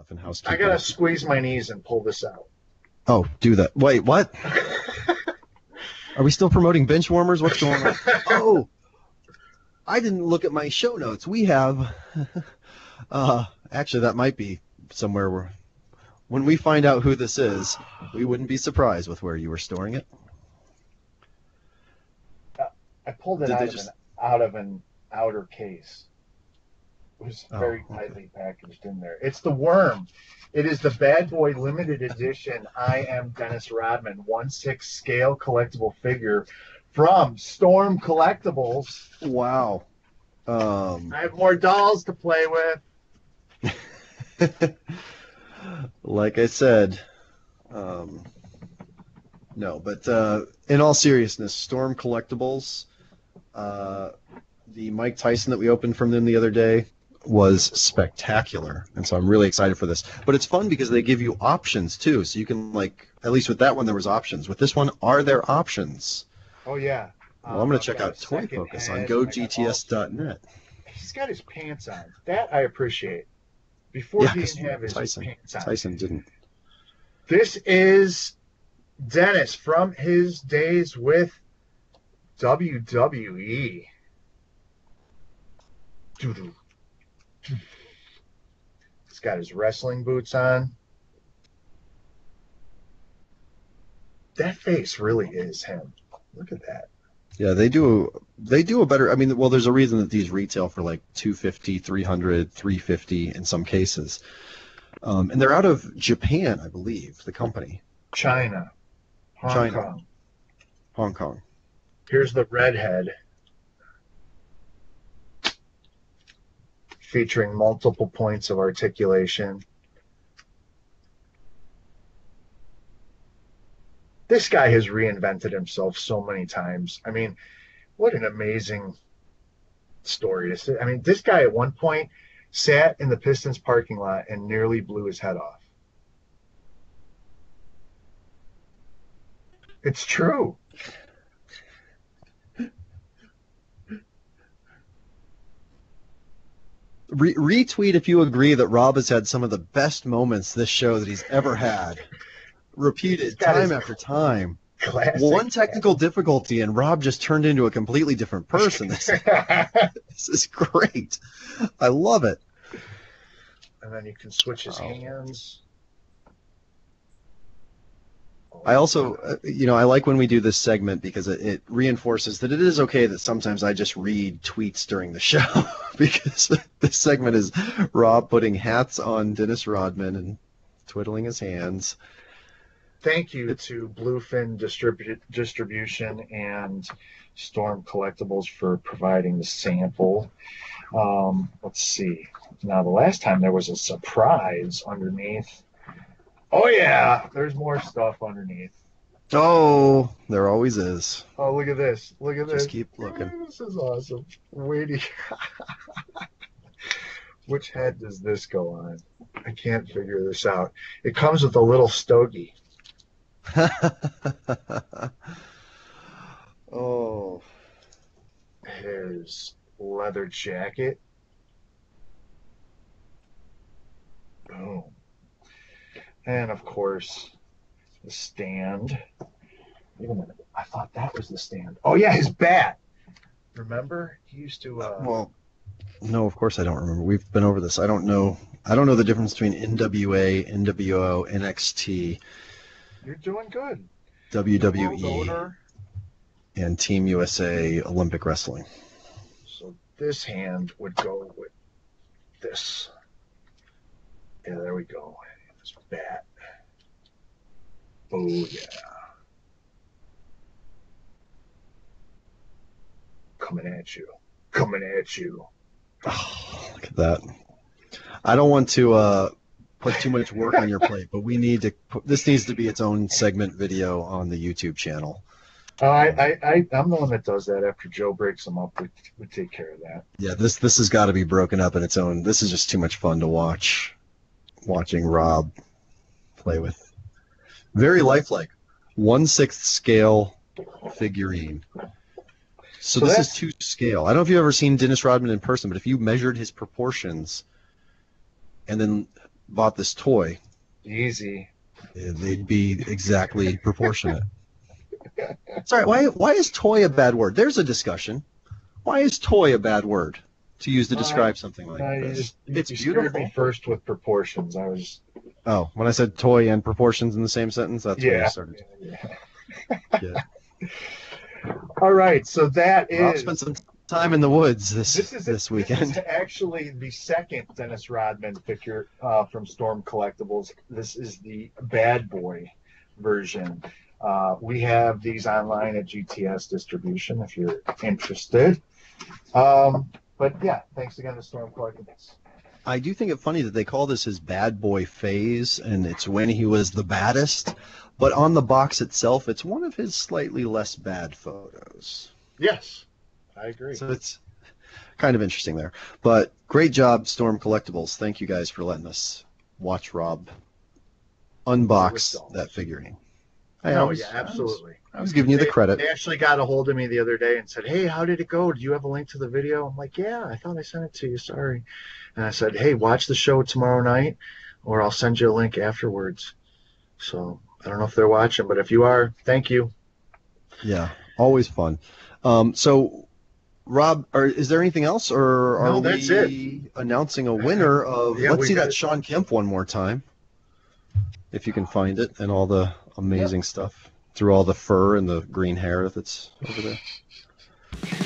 stuff and I housekeeping. gotta squeeze my knees and pull this out. Oh, do that. Wait, what? Are we still promoting bench warmers? What's going on? Oh, I didn't look at my show notes. We have, actually, that might be somewhere where, when we find out who this is, we wouldn't be surprised with where you were storing it. I pulled it Did out they of, just? out of an outer case. It was Oh, very okay. tightly packaged in there. It's the Worm. It is the Bad Boy limited edition I Am Dennis Rodman 1/6 scale collectible figure from Storm Collectibles. Wow. I have more dolls to play with. Like I said, no, but in all seriousness, Storm Collectibles, the Mike Tyson that we opened from them the other day was spectacular, and so I'm really excited for this. But it's fun because they give you options too, so you can, like, at least with that one there was options. With this one, are there options? Oh yeah. Well, I'm going to I've check got a out Toy second Focus on head. GoGTS.net. He's got his pants on. That I appreciate. Before Yeah, he 'cause didn't have his Tyson pants on. Tyson didn't. This is Dennis from his days with WWE. Doo-doo. He's got his wrestling boots on. That face really is him. Look at that. Yeah, they do a better. I mean, well, there's a reason that these retail for like 250, 300, 350 in some cases. And they're out of Japan, I believe, the company. China. Hong Kong. Hong Kong. Here's the redhead. Featuring multiple points of articulation. This guy has reinvented himself so many times. I mean, what an amazing story to see. I mean, this guy at one point sat in the Pistons parking lot and nearly blew his head off. It's true. Retweet if you agree that Rob has had some of the best moments this show that he's ever had. Repeated time after time. Classic. One technical difficulty, and Rob just turned into a completely different person. This is great. I love it. And then you can switch his hands. I also, I like when we do this segment because it reinforces that it is okay that sometimes I just read tweets during the show because this segment is Rob putting hats on Dennis Rodman and twiddling his hands. Thank you to Bluefin Distribution and Storm Collectibles for providing the sample. Let's see. Now, the last time there was a surprise underneath. Oh, yeah. There's more stuff underneath. Oh, there always is. Oh, look at this. Look at this. Just keep looking. This is awesome. Waiting. Which head does this go on? I can't figure this out. It comes with a little stogie. Oh. His leather jacket. Boom. And of course, the stand. Wait a minute. I thought that was the stand. Oh yeah, his bat. Remember? He used to Well, no, of course I don't remember. We've been over this. I don't know the difference between NWA, NWO, NXT. You're doing good. WWE and Team USA Olympic Wrestling. So this hand would go with this. Yeah, there we go. This bat. Oh, yeah. Coming at you. Coming at you. Oh, look at that. I don't want to put too much work on your plate, but this needs to be its own segment video on the YouTube channel. I'm the one that does that. After Joe breaks them up, we take care of that. Yeah, this has got to be broken up in its own. This is just too much fun to watch. Watching Rob play with. Very lifelike. 1/6 scale figurine. So this is to scale. I don't know if you've ever seen Dennis Rodman in person, but if you measured his proportions and then bought this toy, Easy. they'd be exactly proportionate. Sorry, why is toy a bad word? There's a discussion. Why is toy a bad word to use to describe something like this? It's you scared beautiful. me first with proportions. I was. Oh, when I said toy and proportions in the same sentence, that's when I started. Yeah. All right, so that Rob is. spent some time in the woods this weekend. This is actually the second Dennis Rodman figure from Storm Collectibles. This is the Bad Boy version. We have these online at GTS Distribution if you're interested. But yeah, thanks again to Storm Collectibles. I do think it funny that they call this his bad boy phase, and it's when he was the baddest. But on the box itself, it's one of his slightly less bad photos. Yes, I agree. So it's kind of interesting there. But great job, Storm Collectibles. Thank you guys for letting us watch Rob unbox that figurine. Absolutely. I was giving you the credit. They actually got a hold of me the other day and said, "Hey, how did it go? Do you have a link to the video?" I'm like, "Yeah, I thought I sent it to you. Sorry." And I said, "Hey, watch the show tomorrow night, or I'll send you a link afterwards." So I don't know if they're watching, but if you are, thank you. Yeah, always fun. So, Rob, is there anything else, or are we announcing a winner of? Let's see that Sean Kemp one more time, if you can find it, and all the amazing stuff through all the fur and the green hair that's over there.